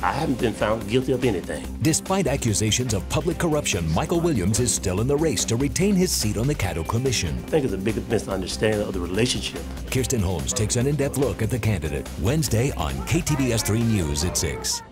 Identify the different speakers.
Speaker 1: I haven't been found guilty of anything.
Speaker 2: Despite accusations of public corruption, Michael Williams is still in the race to retain his seat on the Caddo Commission.
Speaker 1: I think it's a big misunderstanding of the relationship.
Speaker 2: Kirsten Holmes takes an in-depth look at the candidate Wednesday on KTBS 3 News at 6.